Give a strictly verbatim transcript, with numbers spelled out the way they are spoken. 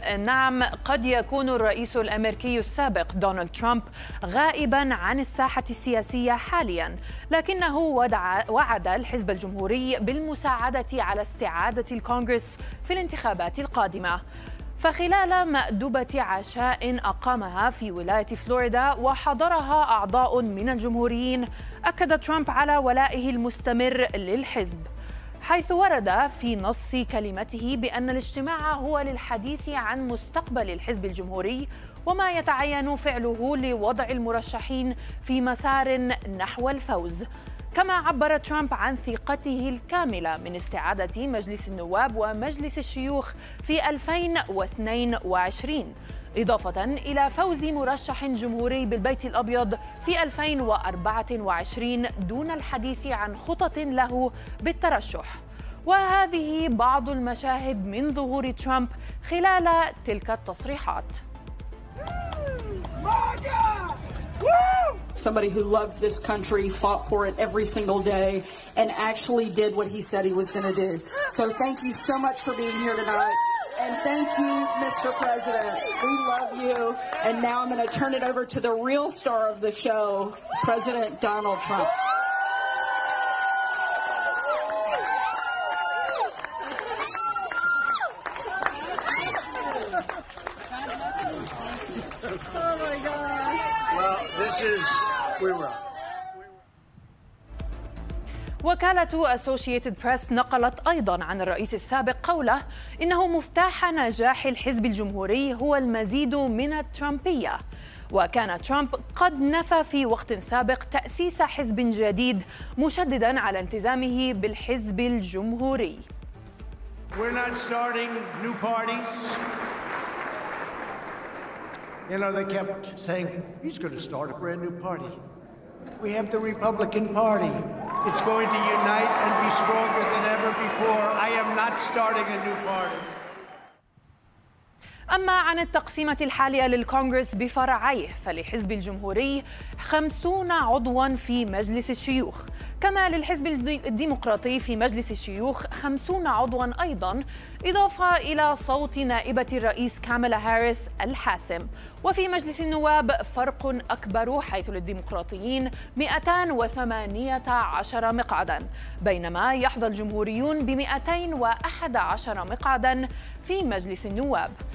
نعم، قد يكون الرئيس الأمريكي السابق دونالد ترامب غائباً عن الساحة السياسية حالياً، لكنه وعد الحزب الجمهوري بالمساعدة على استعادة الكونغرس في الانتخابات القادمة. فخلال مأدبة عشاء أقامها في ولاية فلوريدا وحضرها أعضاء من الجمهوريين، أكد ترامب على ولائه المستمر للحزب، حيث ورد في نص كلمته بأن الاجتماع هو للحديث عن مستقبل الحزب الجمهوري وما يتعين فعله لوضع المرشحين في مسار نحو الفوز. كما عبر ترامب عن ثقته الكاملة من استعادة مجلس النواب ومجلس الشيوخ في ألفين واثنين وعشرين، إضافة إلى فوز مرشح جمهوري بالبيت الأبيض في ألفين وأربعة وعشرين دون الحديث عن خطط له بالترشح. وهذه بعض المشاهد من ظهور ترامب خلال تلك التصريحات. Somebody who loves this country, fought for it every single day, and actually did what he said he was going to do. So thank you so much for being here tonight. And thank you, Mister President. We love you. And now I'm going to turn it over to the real star of the show, President Donald Trump. Oh my God. Well, this is, we were. وكالة أسوشيتد بريس نقلت أيضاً عن الرئيس السابق قوله إنه مفتاح نجاح الحزب الجمهوري هو المزيد من الترامبية. وكان ترامب قد نفى في وقت سابق تأسيس حزب جديد، مشدداً على التزامه بالحزب الجمهوري. We're not starting new parties. You know, they kept saying, he's going to start a brand new party. We have the Republican Party. It's going to unite and be stronger than ever before. I am not starting a new party. أما عن التقسيمة الحالية للكونغرس بفرعيه، فلحزب الجمهوري خمسون عضواً في مجلس الشيوخ، كما للحزب الديمقراطي في مجلس الشيوخ خمسون عضواً أيضاً، إضافة إلى صوت نائبة الرئيس كامالا هاريس الحاسم. وفي مجلس النواب فرق أكبر، حيث للديمقراطيين مئتين وثمانية عشر مقعداً، بينما يحظى الجمهوريون ب مئتين وأحد عشر مقعداً في مجلس النواب.